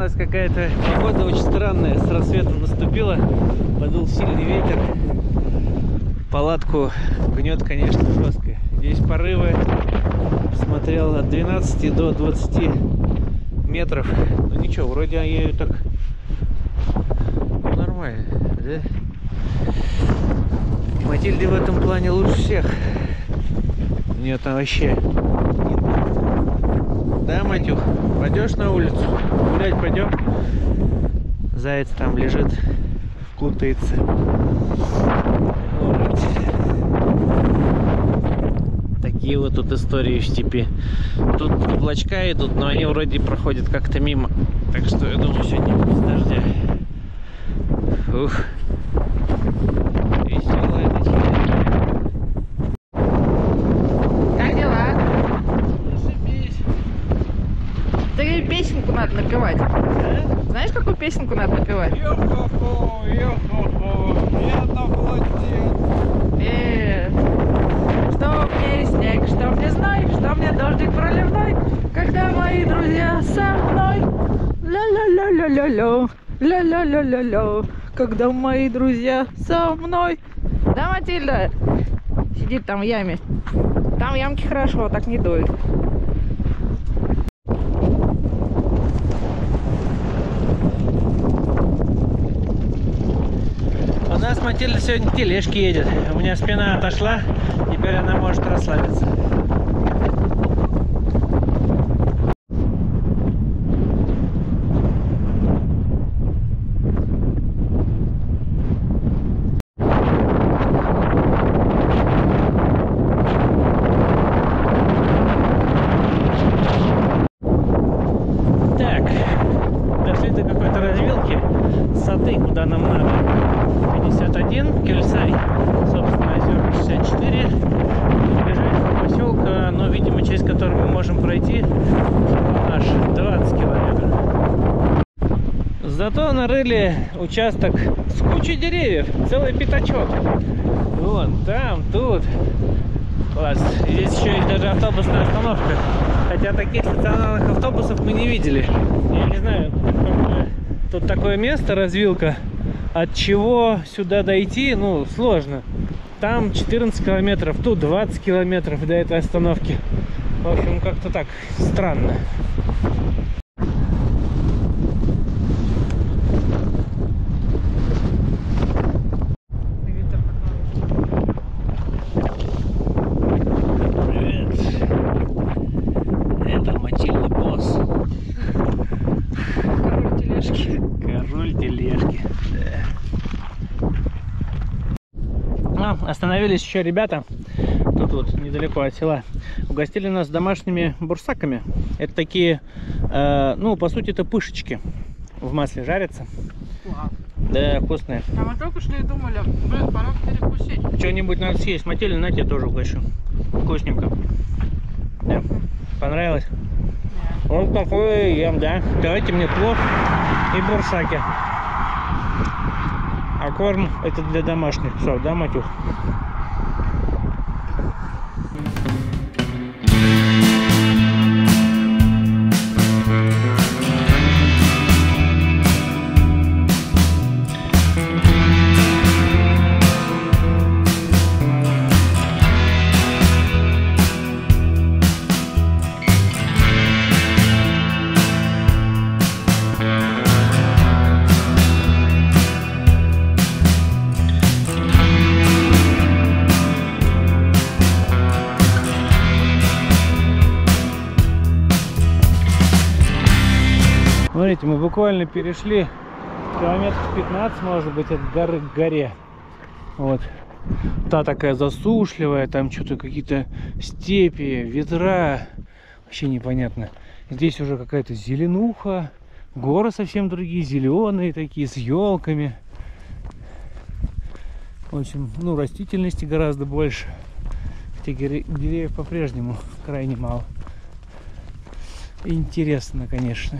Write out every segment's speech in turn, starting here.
нас какая-то погода очень странная. С рассветом наступила, подул сильный ветер. Палатку гнет, конечно, жестко. Здесь порывы, смотрел, от 12 до 20 метров. Ну ничего, вроде я ее так нормально, да? Матильде в этом плане лучше всех. У нее там вообще... Да, Матюх? Пойдешь на улицу? Гулять пойдем? Заяц там лежит, кутается. Вот. Такие вот тут истории в степи. Тут облачка идут, но они вроде проходят как-то мимо. Так что я думаю, сегодня без дождя. Ух. Веселая ночная. Как дела? Ты песенку надо напевать. Знаешь, какую песенку надо напевать? Йо-хо-хо, йо-хо-хо, я на плоте. Что мне снег, что мне зной, что мне дождик проливной, когда мои друзья со мной. Ля-ля-ля-ля-ля-ля, ля-ля-ля-ля-ля, когда мои друзья со мной. Да, Матильда? Сидит там в яме. Там в ямке хорошо, так не дует. У нас Матильда сегодня тележки едет. У меня спина отошла, теперь она может расслабиться. Так, дошли до какой-то развилки Саты, куда нам надо. 51, Кельсай, собственно, озер 64, ближайшего поселка, но, видимо, часть которой мы можем пройти, аж 20 километров. Зато нарыли участок с кучей деревьев, целый пятачок. Вон, там, тут. Класс. Здесь еще есть даже автобусная остановка. Хотя таких стационарных автобусов мы не видели. Я не знаю, тут такое место, развилка. От чего сюда дойти, ну, сложно. Там 14 километров, тут 20 километров до этой остановки. В общем, как-то так странно. Привет. Это Матильда босс. Король тележки. Король тележки. Остановились еще ребята, тут вот недалеко от села, угостили нас домашними бурсаками. Это такие, ну, по сути, это пышечки в масле жарятся. Да, вкусные. А мы только шли и думали, блин, пора перекусить. Что-нибудь надо съесть. Матильда, на тебе тоже угощу. Вкусненько. Да. Понравилось? Нет. Вот такое ем, да. Давайте мне плов и бурсаки. А корм это для домашних псов, да, Матюх? Смотрите, мы буквально перешли километров 15, может быть, от горы к горе. Вот. Та такая засушливая, там что-то какие-то степи, ветра. Вообще непонятно. Здесь уже какая-то зеленуха. Горы совсем другие, зеленые такие, с елками. В общем, ну, растительности гораздо больше. Хотя деревьев по-прежнему крайне мало. Интересно, конечно.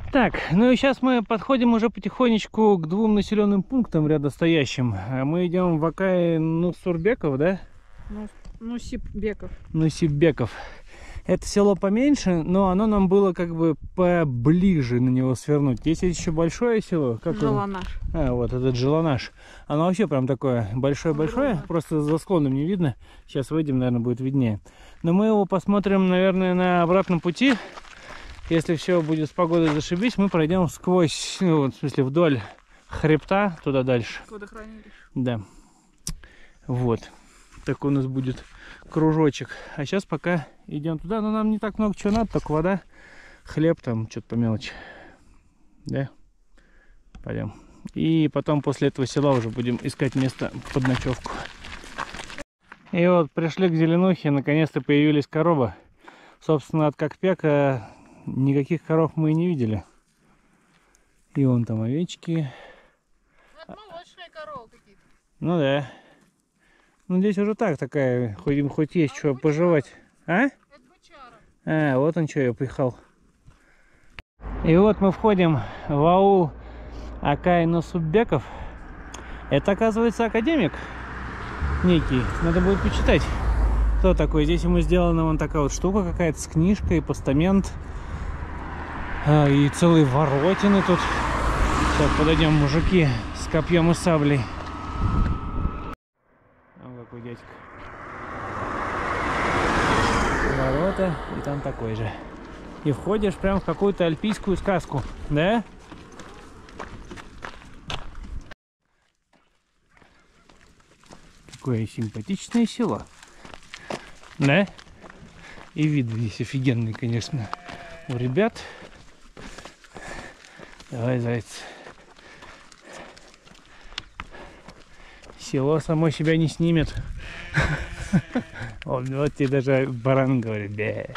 Так, ну и сейчас мы подходим уже потихонечку к двум населенным пунктам рядостоящим. Мы идем в Акай Нусурбеков, да? Нусипбеков. Нусипбеков. Это село поменьше, но оно нам было как бы поближе на него свернуть. Есть еще большое село. Как Желанаш. вот этот Желанаш. Оно вообще прям такое большое-большое, просто за склоном не видно. Сейчас выйдем, наверное, будет виднее. Но мы его посмотрим, наверное, на обратном пути. Если все будет с погодой зашибись, мы пройдем сквозь, ну, вот, в смысле, вдоль хребта, туда дальше. Водохранилище. Да. Вот. Такой у нас будет кружочек. А сейчас пока идем туда. Но нам не так много чего надо, только вода, хлеб, там что-то по мелочи. Да? Пойдем. И потом после этого села уже будем искать место под ночевку. И вот пришли к Зеленухе. Наконец-то появились коровы. Собственно, от Кокпека никаких коров мы и не видели. И вон там овечки. Это молочные коровы какие-то. Ну да. Ну здесь уже так такая, хоть есть что пожевать. А? Это бычара. А, вот он что, я поехал. И вот мы входим в аул Акай Нусипбеков. Это, оказывается, академик некий. Надо будет почитать, кто такой. Здесь ему сделана вон такая вот штука какая-то с книжкой, постамент. И целые воротины тут. Сейчас подойдем, мужики с копьем и саблей. О, какой дядька. Ворота, и там такой же. И входишь прям в какую-то альпийскую сказку, да? Какое симпатичное село. Да? И вид здесь офигенный, конечно, у ребят. Давай, заяц. Село само себя не снимет. Вот тебе даже баран говорит. Да.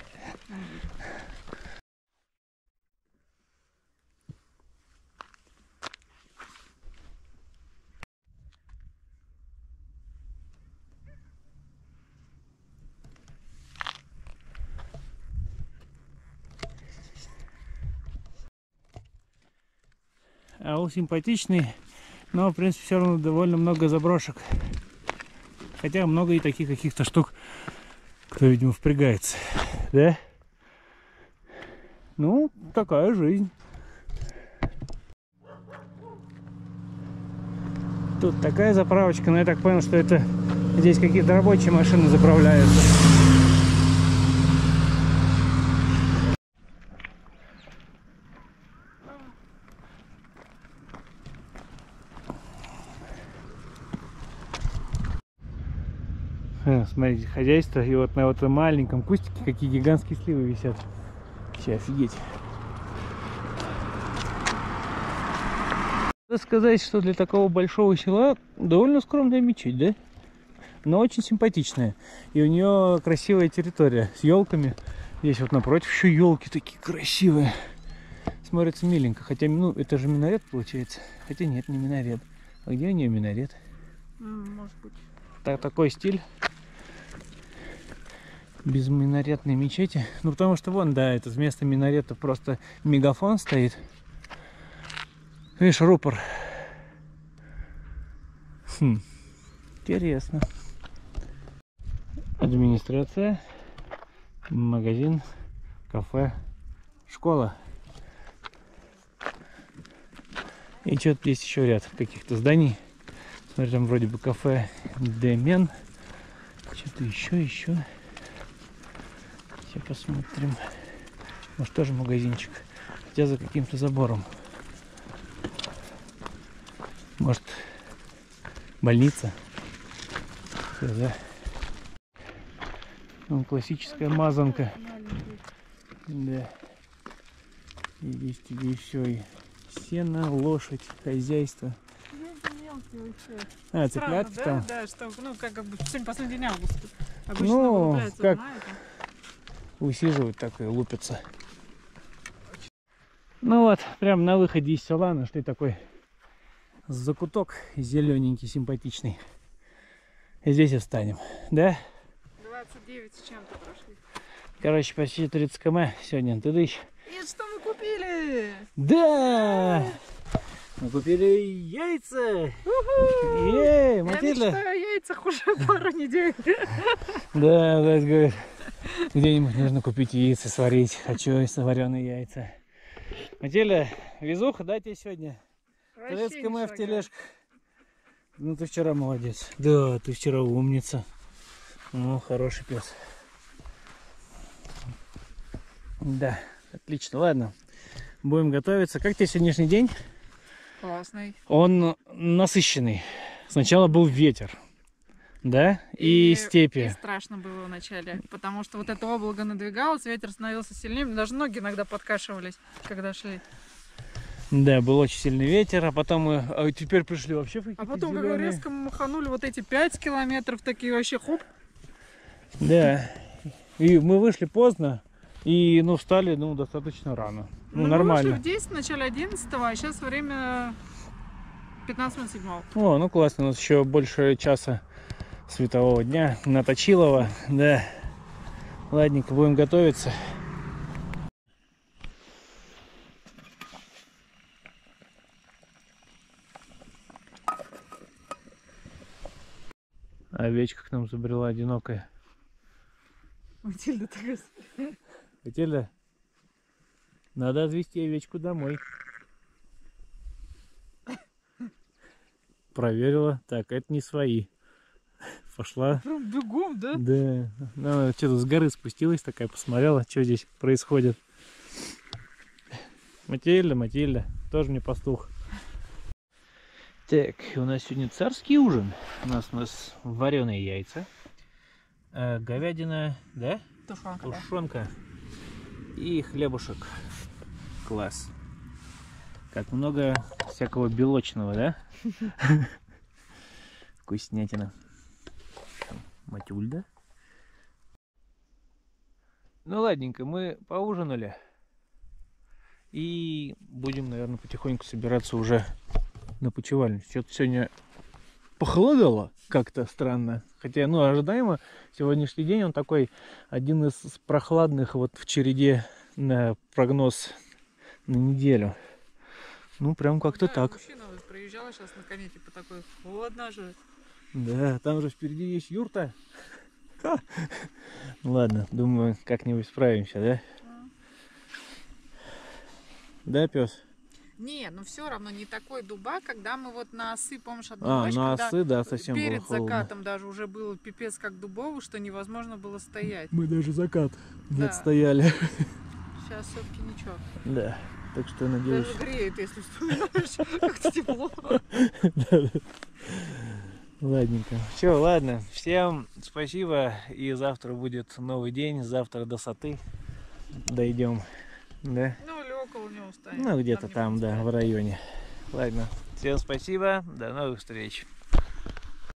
Аул симпатичный, но в принципе все равно довольно много заброшек. Хотя много и таких каких-то штук, кто, видимо, впрягается. Да? Ну, такая жизнь. Тут такая заправочка, но я так понял, что это здесь какие-то рабочие машины заправляются. Смотрите, хозяйство, и вот на вот этом маленьком кустике какие гигантские сливы висят. Вообще офигеть. Надо сказать, что для такого большого села довольно скромная мечеть, да? Но очень симпатичная. И у нее красивая территория с елками. Здесь вот напротив еще елки такие красивые. Смотрится миленько. Хотя, ну, это же минарет получается. Хотя нет, не минарет. А где у нее минарет? Может быть. Такой стиль. Без минаретной мечети. Ну, потому что вон, да, это вместо минарета просто мегафон стоит. Видишь, рупор. Интересно. Администрация, магазин, кафе, школа. И что-то здесь еще ряд каких-то зданий. Смотри, там вроде бы кафе Демен. Что-то еще. Сейчас посмотрим. Может, тоже магазинчик. Хотя за каким-то забором. Может, больница. Все, да. Вон классическая мазанка. Да. И здесь тебе еще и сено, лошадь, хозяйство. А, цыплятки да? там? Да, что, ну, как бы, сегодня последний день августа. Обычно Ну, вылупляются как на это. усиживают, так и лупятся. Ну вот, прям на выходе из села нашли такой закуток зелененький, симпатичный. И здесь и встанем, да? 29 с чем-то прошли. Короче, почти 30 км сегодня. Ты дышь. И что мы купили? Да! Мы купили яйца! Ей, Я Матильда! мечтаю о яйцах уже пару недель. Да, Вась говорит, где-нибудь нужно купить яйца, сварить. Хочу вареные яйца. Матильда, везуха, да, тебе сегодня? Советская моя в тележках. Ну, ты вчера молодец. Да, ты вчера умница. Ну, хороший пес. Да, отлично. Ладно, будем готовиться. Как тебе сегодняшний день? Классный. Он насыщенный. Сначала был ветер, да, и степи. И страшно было вначале, потому что вот это облако надвигалось, ветер становился сильнее, даже ноги иногда подкашивались, когда шли. Да, был очень сильный ветер, а потом мы... А теперь пришли вообще в какие-то А потом, как зелёные. резко мы маханули вот эти 5 километров, такие вообще хоп. Да. И мы вышли поздно, и, ну, встали, ну, достаточно рано. Ну, Мы нормально. вышли в 10, в начале 11, а сейчас время 15 минут 7. О, ну, классно, у нас еще больше часа светового дня на Точилово, да. Ладненько, будем готовиться. Овечка к нам забрела одинокая. Матильда такая. Матильда, надо отвезти овечку домой. Проверила. Так, это не свои. Пошла. Прям бегом, да? Да. Она что-то с горы спустилась такая, посмотрела, что здесь происходит. Матильда, Матильда. Тоже мне пастух. Так, у нас сегодня царский ужин. У нас вареные яйца. Говядина, да? Тушенка. Да. Тушенка. И хлебушек. Класс. Как много всякого белочного, да? Вкуснятина. Матюльда. Ну ладненько, мы поужинали. И будем, наверное, потихоньку собираться уже на почевальню. Что-то сегодня похолодало как-то странно. Хотя, ну, ожидаемо, сегодняшний день он такой один из прохладных вот в череде на прогноз на неделю. Ну, прям как-то Да, так. Мужчина вот проезжал сейчас на коне, типа такой, холодно же. Да, там же впереди есть юрта. Ха. Ладно, думаю, как-нибудь справимся, да? Да, пес? Не, ну все равно не такой дубак, когда мы вот на осы, помнишь, одну А, ночь, на когда осы, да, совсем было перед холодно. закатом даже уже было пипец как дубовый, что невозможно было стоять. Мы даже закат не Да. отстояли. Сейчас все-таки ничего. Да, так что я надеюсь... Даже греет, если вспоминаешь, как-то тепло. Ладненько. Все, ладно. Всем спасибо. И завтра будет новый день. Завтра до Саты дойдем. Да? Ну или около него станет. Ну, где-то не там, да, принципиально. в районе. Ладно. Всем спасибо. До новых встреч.